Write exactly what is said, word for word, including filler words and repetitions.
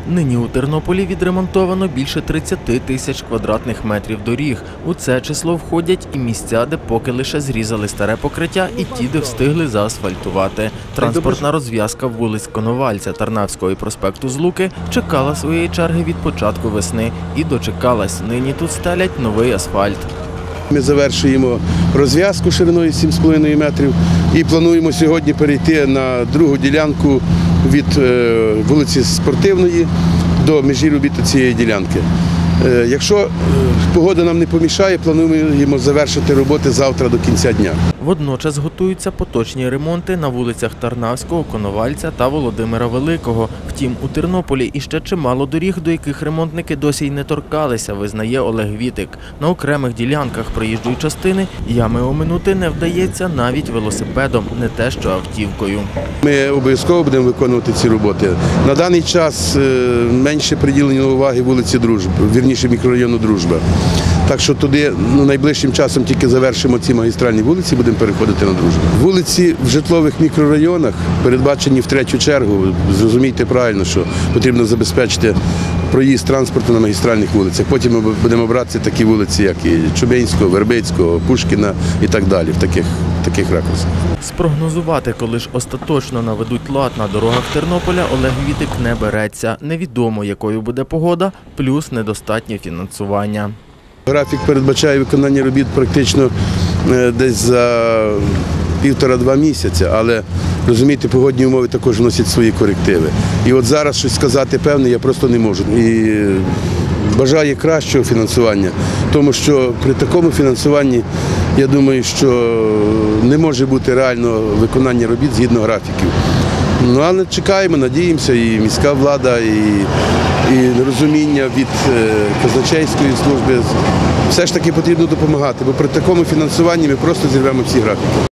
Нині у Тернополі відремонтовано більше тридцяти тисяч квадратних метрів доріг. У це число входять і місця, де поки лише зрізали старе покриття, і ті, де встигли заасфальтувати. Транспортна розв'язка вулиць Коновальця, Тарнавського і проспекту Злуки чекала своєї черги від початку весни. І дочекалась. Нині тут стелять новий асфальт. Ми завершуємо розв'язку шириною сім з половиною метрів і плануємо сьогодні перейти на другу ділянку від вулиці Спортивної до межі робіт цієї ділянки. Якщо погода нам не помішає, плануємо завершити роботи завтра до кінця дня. Водночас готуються поточні ремонти на вулицях Тарнавського, Коновальця та Володимира Великого. Втім, у Тернополі іще чимало доріг, до яких ремонтники досі й не торкалися, визнає Олег Вітик. На окремих ділянках проїжджої частини ями оминути не вдається навіть велосипедом, не те що автівкою. Ми обов'язково будемо виконувати ці роботи. На даний час менше приділено уваги вулиці Дружби, вірніше мікрорайону Дружба. Так що туди ну, найближчим часом тільки завершимо ці магістральні вулиці і будемо переходити на Дружбу. Вулиці в житлових мікрорайонах передбачені в третю чергу. Зрозумійте правильно, що потрібно забезпечити проїзд транспорту на магістральних вулицях. Потім ми будемо брати такі вулиці, як і Чубинського, Вербицького, Пушкіна і так далі, в таких, в таких ракурсах. Спрогнозувати, коли ж остаточно наведуть лад на дорогах Тернополя, Олег Вітик не береться. Невідомо, якою буде погода, плюс недостатнє фінансування. Графік передбачає виконання робіт практично десь за півтора-два місяця, але, розумієте, погодні умови також вносять свої корективи. І от зараз щось сказати певне я просто не можу. І бажаю кращого фінансування, тому що при такому фінансуванні, я думаю, що не може бути реального виконання робіт згідно графіків. Ну, але чекаємо, надіємося, і міська влада, і, і розуміння від казначейської служби. Все ж таки потрібно допомагати, бо при такому фінансуванні ми просто зірвемо всі графіки.